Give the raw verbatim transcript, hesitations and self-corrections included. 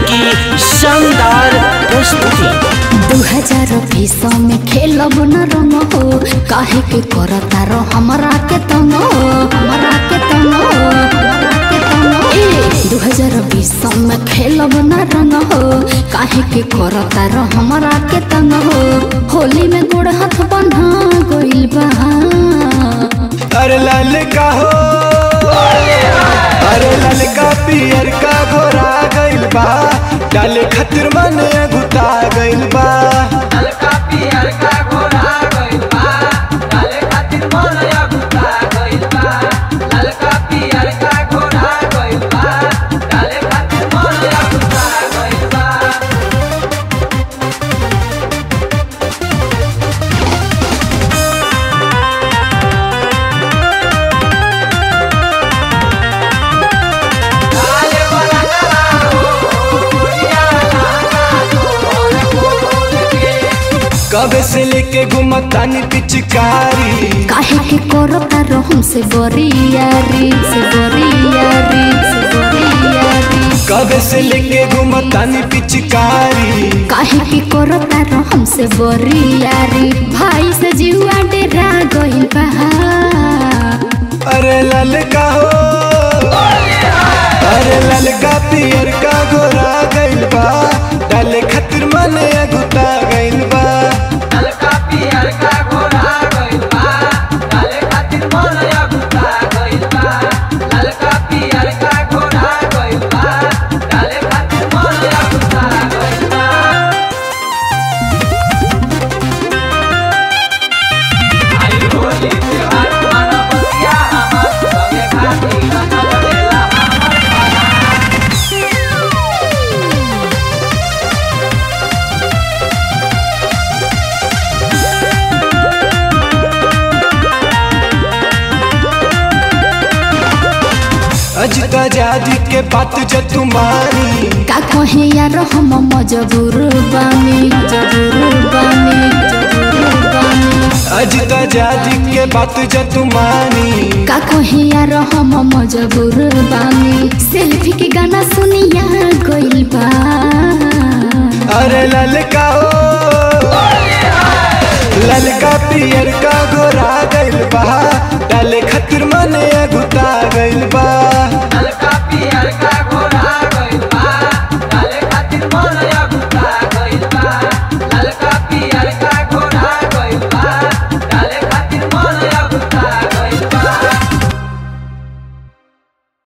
की शानदार प्रस्तुति। दो हजार बीस में खेलब न रंग हो, काहे के करता रो हमरा के तंग हो, हमरा के तंग हो, हमरा के तंग हो। दो हजार बीस में खेलब न रंग हो, काहे के करता रो हमरा के तंग हो। होली में गोड़ हाथ बंधा गइल बा, अरे लाल का हो, अरे लाल का पियर का घोरा गइल बा, डाले खातिर मन गुता गइल बा। लाल का पियर का घोरा गइल बा, डाले खातिर मन गुता गइल बा। लाल का पियर का घोरा गइल बा, डाले खातिर मन गुता गइल बा। कबे से लेके घुमतानी पिचकारी, काहे के करता रो हमसे बरियारी, से बरियारी, से बरियारी। कबे से लेके घुमतानी पिचकारी, काहे के करता रो हमसे बरियारी। भाई से जीवा डेरा गइल बा, अरे लाल का हो, अरे लाल का पियर का घोरा गइल बा, डाले खातिर मन गुता गइल बा। लाल का पियर का घोरा गइल बा, डाले खातिर मन गुता गइल बा। लाल का पियर का घोरा गइल बा, डाले खातिर मन गुता गइल बा। आई होली त्योहार मानो बतिया हमर संगे खातिर नचलेला हमर भाला। अजिता जादी के बात जो तुम्हारी, का कहे यार हम मजबूर बानी, मजबूर बानी, मजबूर बानी। अजिता जादी के बात जो तुम्हारी, का कहे यार हम मजबूर बानी। सेल्फी के गाना सुनिया गइल बा, अरे लाल का हो, लाल का पियर का घोरा